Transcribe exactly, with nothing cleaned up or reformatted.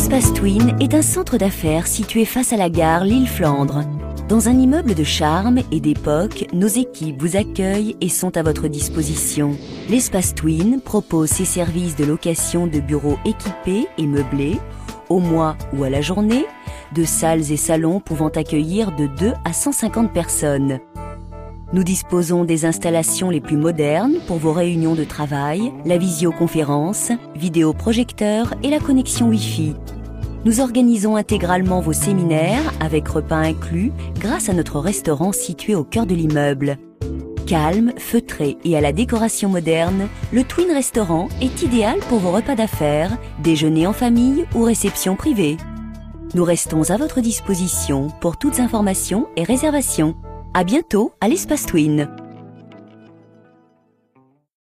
L'Espace Twin est un centre d'affaires situé face à la gare Lille-Flandre. Dans un immeuble de charme et d'époque, nos équipes vous accueillent et sont à votre disposition. L'Espace Twin propose ses services de location de bureaux équipés et meublés, au mois ou à la journée, de salles et salons pouvant accueillir de deux à cent cinquante personnes. Nous disposons des installations les plus modernes pour vos réunions de travail, la visioconférence, vidéoprojecteur et la connexion Wi-Fi. Nous organisons intégralement vos séminaires avec repas inclus grâce à notre restaurant situé au cœur de l'immeuble. Calme, feutré et à la décoration moderne, le Twin Restaurant est idéal pour vos repas d'affaires, déjeuner en famille ou réception privée. Nous restons à votre disposition pour toutes informations et réservations. À bientôt à l'Espace Twin.